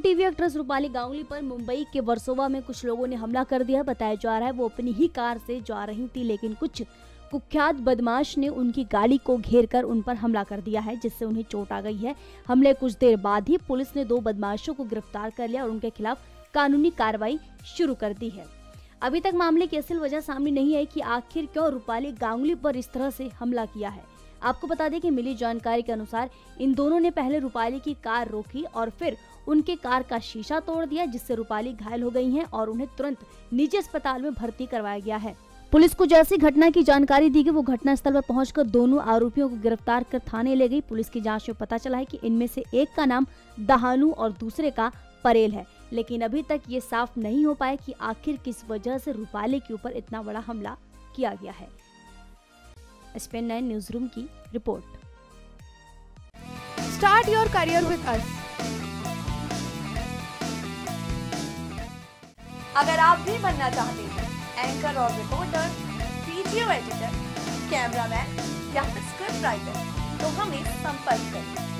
TV actress Rupali Ganguly पर मुंबई के वर्सोवा में कुछ लोगों ने हमला कर दिया। बताया जा रहा है वो अपनी ही कार से जा रही थी, लेकिन कुछ कुख्यात बदमाश ने उनकी गाड़ी को घेरकर उन पर हमला कर दिया है, जिससे उन्हें चोट आ गई है। हमले कुछ देर बाद ही पुलिस ने 2 बदमाशों को गिरफ्तार कर लिया और उनके खिलाफ कानूनी कार्रवाई शुरू कर दी है। अभी तक मामले की असल वजह सामने नहीं आई कि आखिर क्यों रूपाली गांगुली पर इस तरह से हमला किया है। आपको बता दें कि मिली जानकारी के अनुसार इन दोनों ने पहले रूपाली की कार रोकी और फिर उनके कार का शीशा तोड़ दिया, जिससे रूपाली घायल हो गई हैं और उन्हें तुरंत निजी अस्पताल में भर्ती करवाया गया है। पुलिस को जैसी घटना की जानकारी दी गई, वो घटनास्थल पर पहुंचकर दोनों आरोपियों को गिरफ्तार कर थाने ले गई। पुलिस की जांच में पता चला है कि इनमें से एक का नाम दहानू और दूसरे का परेल है, लेकिन अभी तक ये साफ नहीं हो पाया कि आखिर किस वजह से रूपाली के ऊपर इतना बड़ा हमला किया गया है। SPN 9 न्यूज रूम की रिपोर्ट। Start your career with us. अगर आप भी बनना चाहते हैं एंकर और रिपोर्टर, वीडियो एडिटर, कैमरामैन या फिर स्क्रिप्ट राइटर, तो हमें संपर्क करें।